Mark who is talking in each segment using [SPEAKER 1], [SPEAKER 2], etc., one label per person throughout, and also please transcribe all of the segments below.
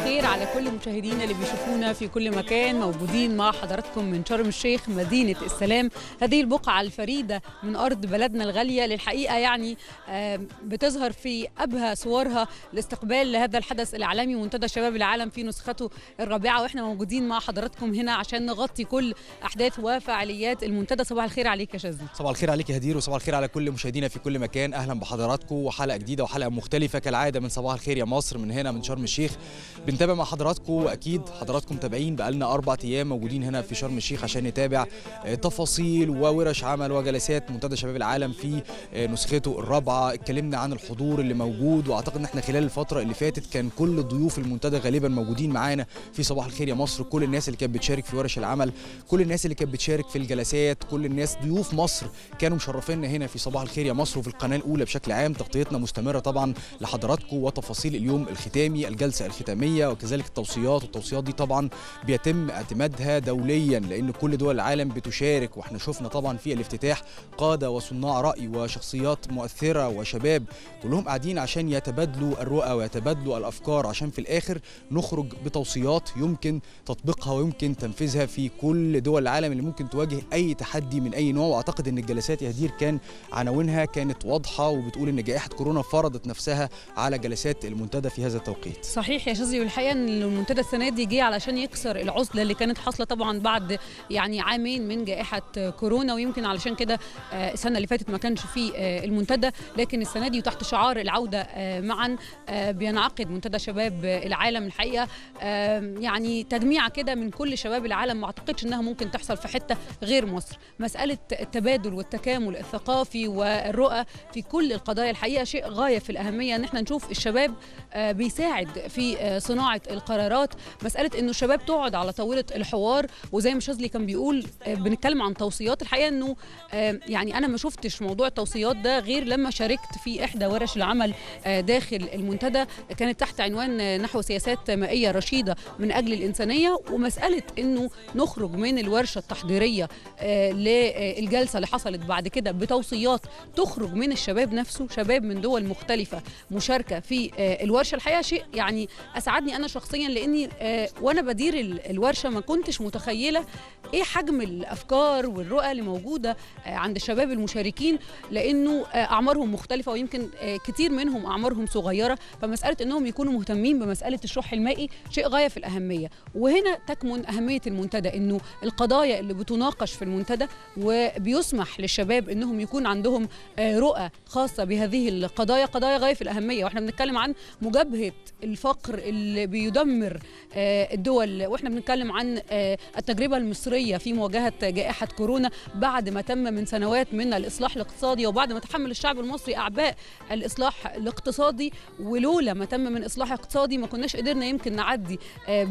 [SPEAKER 1] الخير على كل مشاهدينا اللي بيشوفونا في كل مكان. موجودين مع حضراتكم من شرم الشيخ مدينة السلام، هذه البقعة الفريدة من أرض بلدنا الغالية. للحقيقة يعني بتظهر في أبهى صورها الاستقبال لهذا الحدث الإعلامي منتدى شباب العالم في نسخته الرابعة، وإحنا موجودين مع حضراتكم هنا عشان نغطي كل أحداث وفعاليات المنتدى. صباح الخير عليك يا شاذلي.
[SPEAKER 2] صباح الخير عليك يا هدير، وصباح الخير على كل مشاهدينا في كل مكان. أهلا بحضراتكم وحلقة جديدة وحلقة مختلفة كالعادة من صباح الخير يا مصر من هنا من شرم الشيخ. بنتابع مع حضراتكم، واكيد حضراتكم متابعين بقالنا 4 ايام موجودين هنا في شرم الشيخ عشان نتابع تفاصيل وورش عمل وجلسات منتدى شباب العالم في نسخته الرابعه. اتكلمنا عن الحضور اللي موجود، واعتقد ان احنا خلال الفتره اللي فاتت كان كل ضيوف المنتدى غالبا موجودين معانا في صباح الخير يا مصر. كل الناس اللي كانت بتشارك في ورش العمل، كل الناس اللي كانت بتشارك في الجلسات، كل الناس ضيوف مصر كانوا مشرفينا هنا في صباح الخير يا مصر وفي القناه الاولى بشكل عام. تغطيتنا مستمره طبعا لحضراتكم وتفاصيل اليوم الختامي، الجلسه الختاميه، وكذلك التوصيات. والتوصيات دي طبعا بيتم اعتمادها دوليا لان كل دول العالم بتشارك. واحنا شفنا طبعا في الافتتاح قاده وصناع راي وشخصيات مؤثره وشباب كلهم قاعدين عشان يتبادلوا الرؤى ويتبادلوا الافكار، عشان في الاخر نخرج بتوصيات يمكن تطبيقها ويمكن تنفيذها في كل دول العالم اللي ممكن تواجه اي تحدي من اي نوع. واعتقد ان الجلسات يا هدير كان عناوينها كانت واضحه وبتقول ان جائحه كورونا فرضت نفسها على جلسات المنتدى في هذا التوقيت.
[SPEAKER 1] صحيح يا شاذلي، والحقيقه ان المنتدى السنه دي جه علشان يكسر العزله اللي كانت حاصله طبعا بعد يعني عامين من جائحه كورونا، ويمكن علشان كده السنه اللي فاتت ما كانش فيه المنتدى، لكن السنه دي وتحت شعار العوده معا بينعقد منتدى شباب العالم. الحقيقه يعني تجميعه كده من كل شباب العالم، ما اعتقدش انها ممكن تحصل في حته غير مصر. مساله التبادل والتكامل الثقافي والرؤى في كل القضايا الحقيقه شيء غايه في الاهميه، ان احنا نشوف الشباب بيساعد في صناعه القرارات. مساله انه الشباب تقعد على طاوله الحوار، وزي ما شاذلي كان بيقول بنتكلم عن توصيات. الحقيقه انه يعني انا ما شفتش موضوع التوصيات ده غير لما شاركت في احدى ورش العمل داخل المنتدى، كانت تحت عنوان نحو سياسات مائيه رشيده من اجل الانسانيه. ومساله انه نخرج من الورشه التحضيريه للجلسه اللي حصلت بعد كده بتوصيات تخرج من الشباب نفسه، شباب من دول مختلفه مشاركه في الورشه. الحقيقه شيء يعني اسعدني انا شخصيا، لاني وانا بدير الورشه ما كنتش متخيله ايه حجم الافكار والرؤى اللي موجوده عند الشباب المشاركين، لانه اعمارهم مختلفه ويمكن كتير منهم اعمارهم صغيره. فمساله انهم يكونوا مهتمين بمساله الشح المائي شيء غايه في الاهميه. وهنا تكمن اهميه المنتدى، انه القضايا اللي بتناقش في المنتدى وبيسمح للشباب انهم يكون عندهم رؤى خاصه بهذه القضايا، قضايا غايه في الاهميه. واحنا بنتكلم عن مجابهه الفقر اللي بيدمر الدول، واحنا بنتكلم عن التجربه المصريه في مواجهه جائحه كورونا بعد ما تم من سنوات من الاصلاح الاقتصادي، وبعد ما تحمل الشعب المصري اعباء الاصلاح الاقتصادي. ولولا ما تم من اصلاح اقتصادي ما كناش قدرنا يمكن نعدي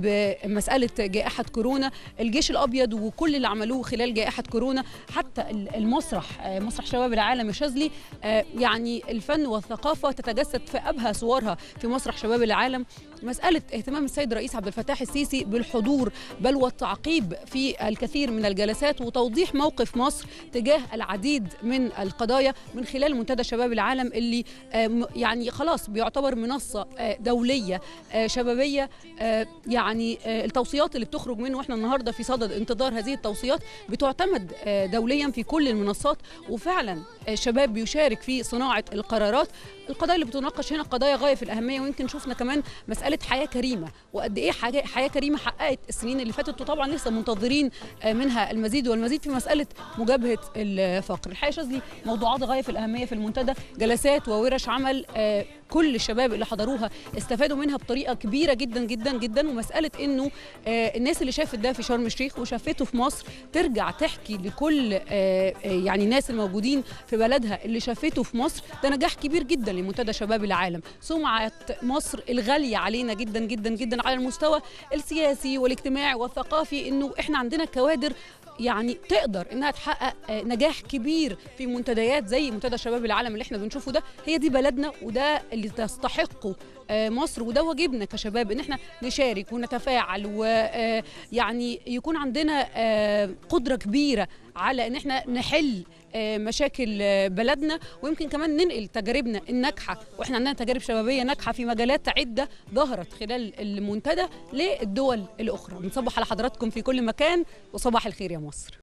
[SPEAKER 1] بمساله جائحه كورونا. الجيش الابيض وكل اللي عملوه خلال جائحه كورونا، حتى المسرح مسرح شباب العالم يا شاذلي، يعني الفن والثقافه تتجسد في ابهى صورها في مسرح شباب العالم. مساله اهتمام السيد الرئيس عبد الفتاح السيسي بالحضور بل والتعقيب في الكثير من الجلسات، وتوضيح موقف مصر تجاه العديد من القضايا من خلال منتدى شباب العالم اللي يعني خلاص بيعتبر منصه دوليه شبابيه. يعني التوصيات اللي بتخرج منه، واحنا النهارده في صدد انتظار هذه التوصيات، بتعتمد دوليا في كل المنصات، وفعلا الشباب بيشارك في صناعه القرارات. القضايا اللي بتناقش هنا قضايا غايه في الاهميه، ويمكن شفنا كمان مساله حياه كريمه، وقد ايه حياه كريمه حققت السنين اللي فاتت، وطبعا لسه منتظرين منها المزيد والمزيد في مساله مجابهه الفقر. الحقيقه شاذلي موضوعات غايه في الاهميه في المنتدى، جلسات وورش عمل كل الشباب اللي حضروها استفادوا منها بطريقه كبيره جدا جدا جدا. ومساله انه الناس اللي شافت ده في شرم الشيخ وشافته في مصر ترجع تحكي لكل يعني الناس الموجودين في بلدها اللي شافته في مصر، ده نجاح كبير جدا لمنتدى شباب العالم. سمعه مصر الغاليه علينا جدا جدا جدا على المستوى السياسي والاجتماعي والثقافي، انه احنا عندنا كوادر يعني تقدر انها تحقق نجاح كبير في منتديات زي منتدى شباب العالم اللي احنا بنشوفه ده. هي دي بلدنا، وده اللي تستحقه مصر، وده واجبنا كشباب ان احنا نشارك ونتفاعل، ويعني يكون عندنا قدرة كبيرة على ان احنا نحل مشاكل بلدنا، ويمكن كمان ننقل تجاربنا الناجحه، واحنا عندنا تجارب شبابيه ناجحه في مجالات عده ظهرت خلال المنتدى للدول الاخرى. بنصبح على حضراتكم في كل مكان، وصباح الخير يا مصر.